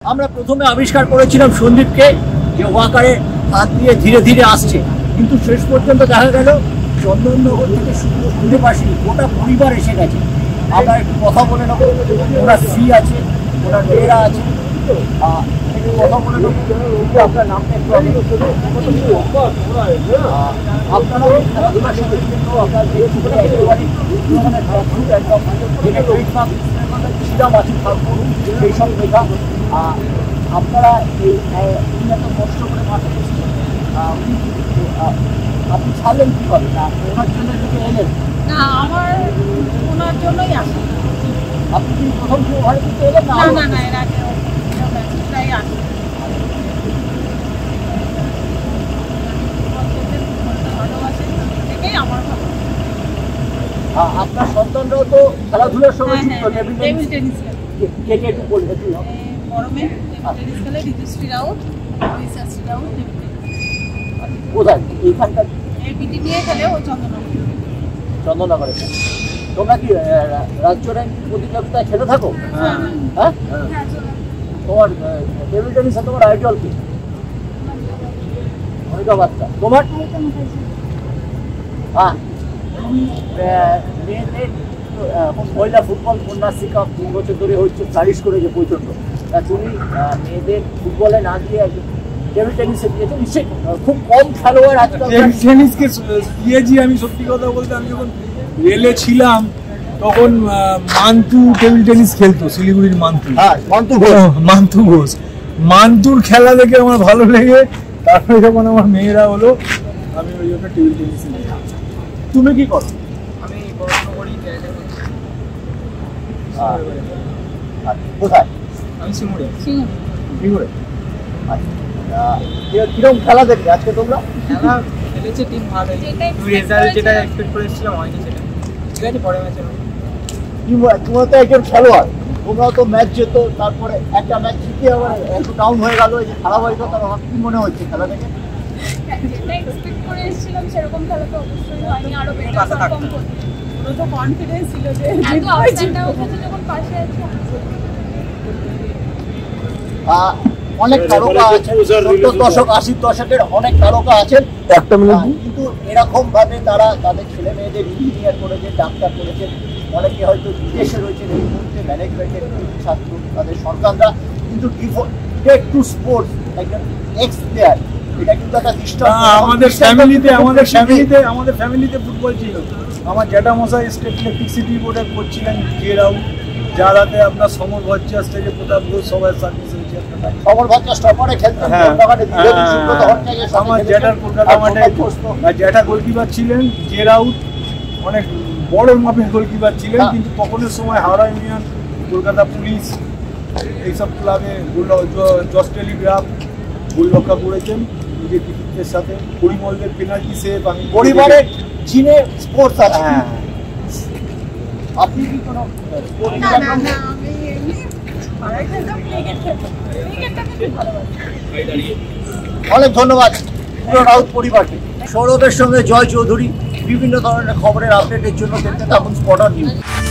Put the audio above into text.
আমরা প্রথমে আবিষ্কার করেছিলাম সন্দীপকে যে ওয়াকারে হাত দিয়ে ধীরে ধীরে আসছে, কিন্তু শেষ পর্যন্ত দেখা গেল চন্দননগর থেকে শুধু সন্দীপ আসেনি, গোটা পরিবার এসে গেছে। আমরা একটু কথা বলে নেবো, ওনার স্ত্রী আছে, ওনার মেয়েরা আছে, একটু কথা বলে নেবো। আপনার নামটা একটু আপনারা এইসব লেখা আপনারা এই এত কষ্ট করে মাঠে এসেছেন, আপনি ছাড়লেন কি হবে না ওনার জন্য দিকে এলেন না? আমার ওনার জন্যই আসে। আপনি কি প্রথম কেউ ঘরে দিতে এলেন না? না না, এর আগে প্রায় আসে। আপনার সন্তানরাও তো খেলাধুলার সঙ্গে যুক্ত, টেবিল টেনিস কে কে একটু বলবে? গরমে টেবিল টেনিস খেলে ঋতুশ্রী রাউত, ঋষাশ্রী রাউত। কোথায়? এইখানকার এই বিটি নিয়ে খেলে ও চন্দননগরে। তোমরা কি রাজ্য র্যাঙ্ক প্রতিযোগিতায় খেলে থাকো? হ্যাঁ, তোমার টেবিল টেনিসে তোমার আইডল কি? অনিকা বাচ্চা। তোমার? হ্যাঁ, মেয়েদের মহিলা ফুটবল কন্যাশ্রী কাপ 3 বছর ধরে হচ্ছে, ফ্লারিশ করেছে প্রচন্ড। তা তুমি মেয়েদের ফুটবলে না দিয়ে টেবিল টেনিসে দিয়েছো, নিশ্চয়ই খুব কম খেলোয়াড় আজকাল টেবিল টেনিসকে দিয়েছি। আমি সত্যি কথা বলতে, আমি যখন রেলে ছিলাম তখন মান্তু টেবিল টেনিস খেলতো, শিলিগুড়ির মান্তু। হ্যাঁ, মান্তু ঘোষ। মান্তুর খেলা দেখে আমার ভালো লেগে তারপরে যখন আমার মেয়েরা হলো, আমি ওই জন্য টেবিল টেনিস। তুমি কি করো? আমি পড়াশোনা করি। কোথায়? আমি সিঙ্গুরে। কিরকম খেলা দেখবে আজকে তোমরা? খেলা খেলেছে টিম ভালো, রেজাল্ট যেটা এক্সপেক্ট করেছিলাম হয়নি সেটা। ঠিক আছে, পরে ম্যাচে তোমরা তো একজন খেলোয়াড়, তোমরাও তো ম্যাচ যেত, তারপরে একটা ম্যাচ জিতে আবার একটু ডাউন হয়ে গেল, এই যে খারাপ হয়ে গেল, আমার কি মনে হচ্ছে খেলা দেখে? যেটা এক্সপেক্ট করে এসেছিলাম সেরকম খেলা তো অবশ্যই হয়নি, আরো বেটার পারফর্ম করতে। পুরো তো কনফিডেন্স ছিল যে এত আউটসাইডটা ওখানে যখন পাশে আছে। অনেক তারকা আছেন, 70 দশক 80 দশকের অনেক তারকা আছেন, কিন্তু এরকম ভাবে তারা তাদের ছেলে মেয়েদের ইঞ্জিনিয়ার করেছে, ডাক্তার করেছেন, অনেকে হয়তো বিদেশে রয়েছেন, এই মুহূর্তে ম্যানেজমেন্টের ছাত্র, তাদের সন্তানরা কিন্তু ডিভোটেড টু স্পোর্টস, একজন এক্স প্লেয়ার। এটা কিন্তু একটা দৃষ্টান্ত। আমাদের ফ্যামিলিতে ফুটবল ছিল। আমার জ্যাঠামশাই স্টেট ইলেকট্রিসিটি বোর্ডে করছিলেন, যার হাতে আপনার সমর ভট্টাচার্য থেকে প্রতাপ ঘোষ সবাই সার্ভিস হয়েছে। সমর ভট্টাচার্য টপারে খেলতেন, আমার জ্যাঠার কলকাতা মাঠে জ্যাঠা গোলকিপার ছিলেন, জে রাউত অনেক বড় মাপের গোলকিপার ছিলেন, কিন্তু তখনের সময় হাওড়া ইউনিয়ন, কলকাতা পুলিশ এইসব ক্লাবে জস টেলিগ্রাফ গোলরক্ষা করেছেন নিজের কৃতিত্বের সাথে। পরিমলদের পেনাল্টি সেভ আমি পরিবারের জিনে স্পোর্টস আছে। আপনি কি কোনো না না না, আমি পাড়ায় খেলতাম, ক্রিকেটটাকে খুব ভালোবাসি। অনেক ধন্যবাদ পুরো রাউত পরিবারকে। সৌরভের সঙ্গে জয় চৌধুরী। বিভিন্ন ধরনের খবরের আপডেটের জন্য দেখতে থাকুন স্পটার নিউজ।